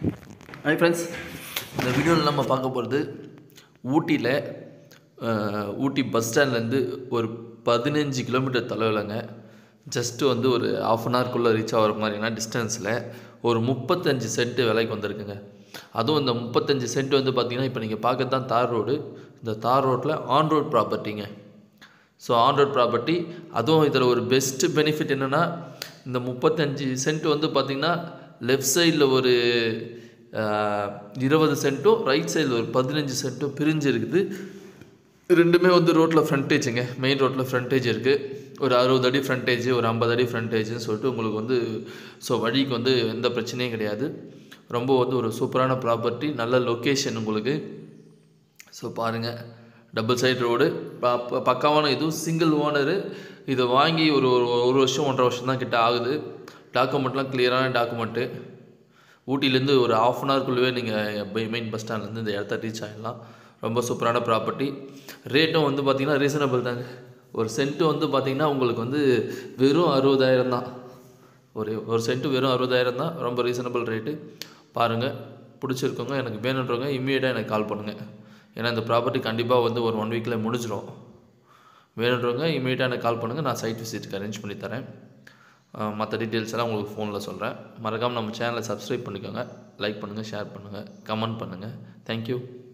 Hi friends, இந்த வீடியோவில் நம்ம பார்க்க போகிறது ஊட்டியில் ஊட்டி பஸ் ஸ்டாண்ட்லேருந்து ஒரு 15 கிலோமீட்டர் தொலைவில்ங்க. ஜஸ்ட்டு வந்து ஒரு ½ அன் ஹவர்க்குள்ளே ரீச் ஆகிற மாதிரியான டிஸ்டன்ஸில் ஒரு 35 சென்ட் விலைக்கு வந்திருக்குங்க. அதுவும் இந்த 35 சென்ட் வந்து பார்த்திங்கன்னா, இப்போ நீங்கள் பார்க்கறது தான் தார் ரோடு. இந்த தார் ரோட்டில் ஆன் ரோட் ப்ராப்பர்ட்டிங்க. ஸோ ஆன் ரோட் ப்ராப்பர்ட்டி, அதுவும் இதில் ஒரு பெஸ்ட்டு பெனிஃபிட் என்னென்னா, இந்த 35 சென்ட் வந்து பார்த்திங்கன்னா லெஃப்ட் சைடில் ஒரு 20 சென்ட்டும், ரைட் சைடில் ஒரு 15 சென்ட்டும் பிரிஞ்சு இருக்குது. ரெண்டுமே வந்து ரோட்டில் ஃப்ரண்டேஜுங்க, மெயின் ரோட்டில் ஃப்ரண்டேஜ் இருக்குது. ஒரு 60 அடி ஃப்ரண்டேஜ், ஒரு 50 அடி ஃப்ரண்டேஜ்னு சொல்லிட்டு உங்களுக்கு வந்து வழிக்கு வந்து எந்த பிரச்சனையும் கிடையாது. ரொம்ப வந்து ஒரு சூப்பரான ப்ராப்பர்ட்டி, நல்ல லொக்கேஷன் உங்களுக்கு. ஸோ பாருங்கள், டபுள் சைட் ரோடு, பக்காவான இதுவும் சிங்கிள் ஓனரு. இதை வாங்கி ஒரு வருஷம் 1.5 வருஷம் தான் கிட்ட ஆகுது. டாக்குமெண்ட்லாம் கிளியரான டாக்குமெண்ட்டு. ஊட்டிலேருந்து ஒரு ½ அன் ஹவர்க்குள்ளே நீங்கள் மெயின் பஸ் ஸ்டாண்ட்லேருந்து இந்த இடத்த ரீச் ஆகிடலாம். ரொம்ப சூப்பரான ப்ராப்பர்ட்டி. ரேட்டும் வந்து பார்த்திங்கன்னா ரீசனபிள் தாங்க. ஒரு சென்ட்டு வந்து பார்த்திங்கன்னா உங்களுக்கு வந்து வெறும் 60,000 தான். ஒரு சென்ட்டு வெறும் 60,000 தான். ரொம்ப ரீசனபிள் ரேட்டு. பாருங்கள், பிடிச்சிருக்கோங்க, எனக்கு வேணுன்றவங்க இம்மீடியட்டாக எனக்கு கால் பண்ணுங்கள். ஏன்னா இந்த ப்ராப்பர்ட்டி கண்டிப்பாக வந்து ஒரு 1 வீக்கில் முடிஞ்சிடும். வேணுன்றவங்க இம்மீடியட்டாக எனக்கு கால் பண்ணுங்கள். நான் சைட் விசிட்டுக்கு அரேஞ்ச் பண்ணி தரேன். மற்ற டீட்டெயில்ஸ் எல்லாம் உங்களுக்கு ஃபோனில் சொல்கிறேன். மறக்காமல் நம்ம சேனலை சப்ஸ்கிரைப் பண்ணிக்கோங்க. லைக் பண்ணுங்கள், ஷேர் பண்ணுங்கள், கமெண்ட் பண்ணுங்கள். தேங்க்யூ.